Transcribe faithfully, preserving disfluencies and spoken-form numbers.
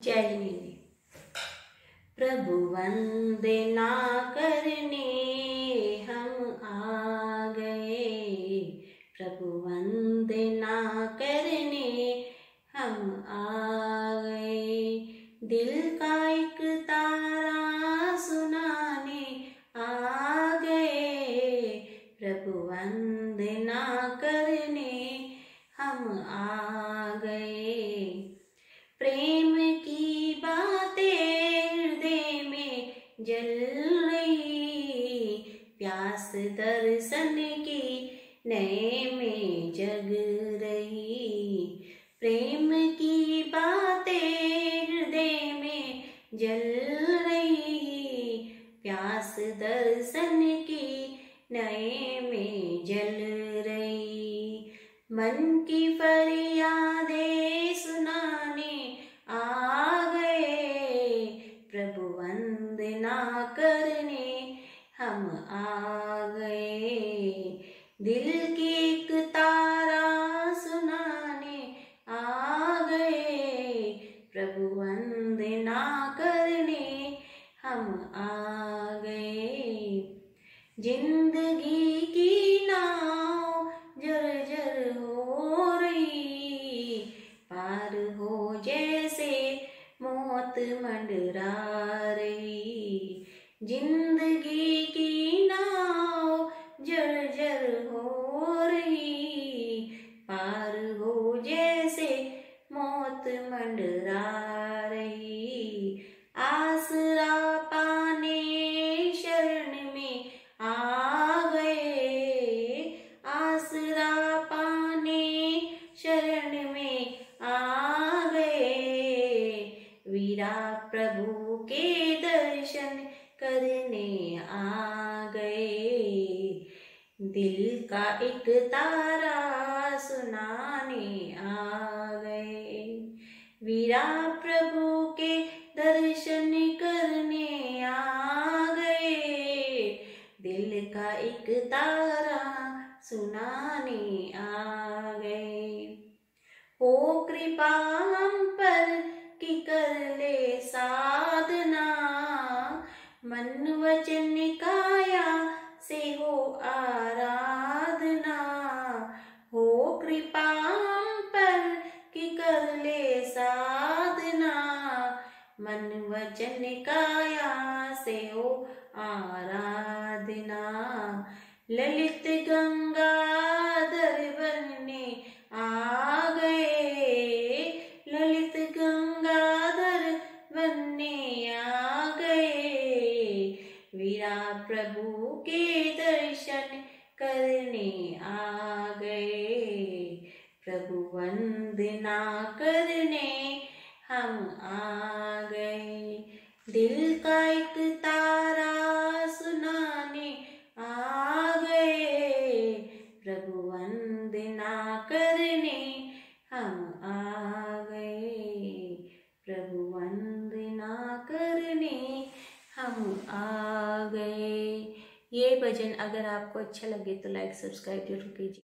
जय जिनेन्द्र। प्रभु वंदना करने हम आ गए, प्रभु वंदना करने हम आ गए, दिल का एक तारा सुनाने आ गए, प्रभु वंदना करने हम आ गए। प्रेम की बातें हृदय में जल रही, प्यास दर्शन की नए में जग रही, प्रेम की बातें हृदय में जल रही, प्यास दर्शन की नए में जल रही, मन की फरियादें सुनाने आ गए, प्रभु वंदना करने हम आ गए, दिल की एक तारा सुनाने आ गए, प्रभु वंदना करने हम आ गए। जिंदगी की नाव जर्जर हो रही, पार हो जैसे मौत मंडरा रही, जिंदगी की नाव जर्जर हो रही, पार हो जैसे मौत मंडरा रही, आसरा पाने शरण में आ गए, आसरा पाने शरण में आ गए, वीरा प्रभु के दर्शन करने आ गए, दिल का एक तारा सुनाने आ गए, वीरा प्रभु के दर्शन करने आ गए, दिल का एक तारा सुनाने आ गए। हो कृपा हम पर कि कर ले साधना, मन वचन काया से हो आराधना, हो कृपा हम पर कि कर ले साधना, मन वचन काया से हो आराधना, ललित गंगाधर बनने आ गए, ललित गंगाधर बनने आ गए, वीरा प्रभु के दर्शन करने आ गए, प्रभु वंदना करने हम आ गए, दिल का एक तारा सुनाने आ गए, प्रभु वंदना करने हम आ गए, प्रभु वंदना करने हम आ गए। ये भजन अगर आपको अच्छा लगे तो लाइक सब्सक्राइब जरूर कीजिए।